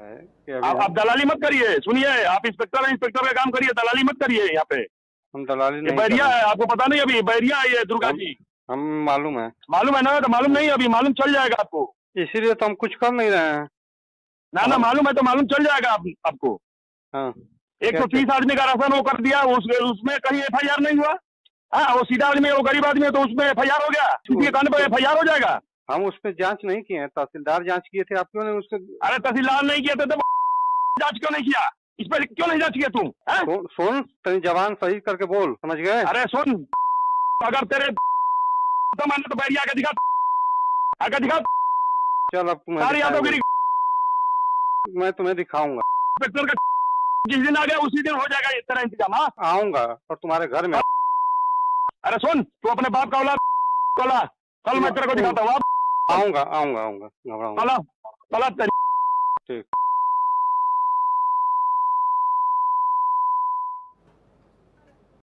है कि अभी आप दलाली मत करिए। सुनिए, आप इंस्पेक्टर का काम करिए, दलाली मत करिए यहाँ पे। हम दलाली ये नहीं कर बैरिया रहे है, आपको पता नहीं? अभी बैरिया है ये दुर्गा हैं। जी। हम मालूम है, मालूम है ना? तो मालूम नहीं, अभी मालूम चल जाएगा आपको। इसीलिए तो हम कुछ कर नहीं रहे हैं। ना ना, हम मालूम है तो मालूम चल जाएगा आपको। हाँ, क्या 130 आदमी का राशन वो कर दिया, उसमें कहीं FIR नहीं हुआ। हाँ, वो सीधा आदमी है, वो गरीब आदमी है, तो उसमें FIR हो गया। किसी के कहने पर FIR हो जाएगा। हम उस पर जांच नहीं किए हैं, तहसीलदार जांच किए थे। आप क्यों नहीं उसके? अरे तहसीलदार नहीं किया तो जांच क्यों नहीं किया? इस पर क्यों नहीं जांच किया तुम? सुन, तेरी जबान सही करके बोल, समझ गए? अरे सुन, अगर तेरे तो मैंने तो बैरिया आके दिखा, आके दिखा। चल अब तुम्हें सारी यादवगिरी मैं तुम्हें दिखाऊंगा। इंस्पेक्टर का जिस दिन आ गया उसी दिन हो जाएगा इस तरह इंतजाम। हाँ, आऊंगा और तुम्हारे घर में। अरे सुन, तू अपने बाप का औलाद बोला, कल मैं तेरे को दिखाता हूँ। आऊंगा आऊंगा आऊंगा, घबराऊंगा। चला चला। ठीक।